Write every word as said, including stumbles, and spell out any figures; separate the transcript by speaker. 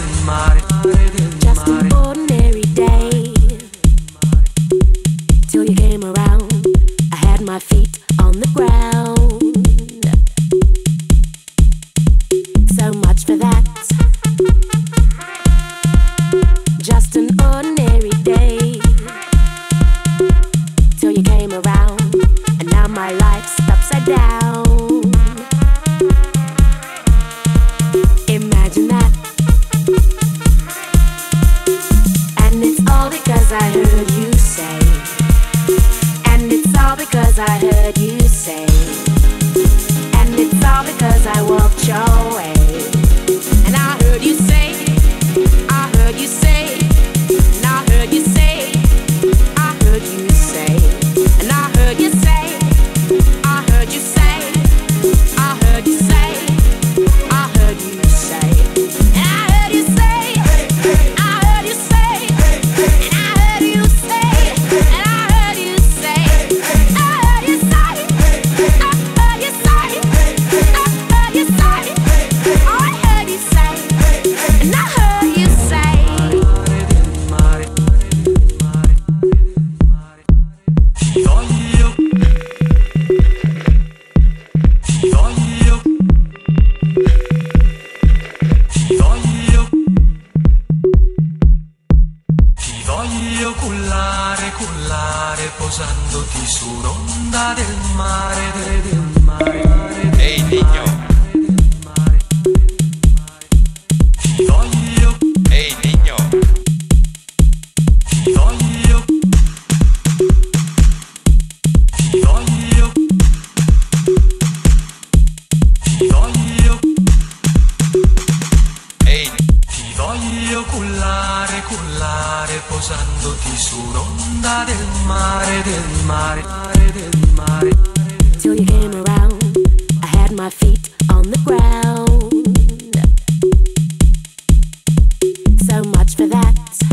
Speaker 1: del mare, del
Speaker 2: Just an
Speaker 1: mare.
Speaker 2: ordinary day till you came around. I had my feet on the ground. So much for that. Just an ordinary day till you came around, and now my life's upside down. Imagine that. And it's all because I heard you say. And it's all because I heard you say. And it's all because I walked your way. And I heard you say, I heard you say, and I heard you say, I heard you say, and I heard you say, I heard you say, I heard you say, I heard you say, and I heard you say, I heard you say, and I heard you say, and I heard you say, I heard you say, I heard you say, I heard you say, I heard you say, and I heard you say.
Speaker 1: Ti voglio, ti voglio, ti voglio, ti voglio cullare, cullare, posandoti su un'onda del mare, del, del mare.
Speaker 3: Ehi, Nigno.
Speaker 1: Ti voglio,
Speaker 3: Ehi, Nigno.
Speaker 1: ti voglio, ti voglio, ti voglio,
Speaker 3: Ehi,
Speaker 1: ti voglio cullare, cullare, posandoti su un'onda del mare, del mare, del mare.
Speaker 2: Till you came around, I had my feet on the ground. So much for that.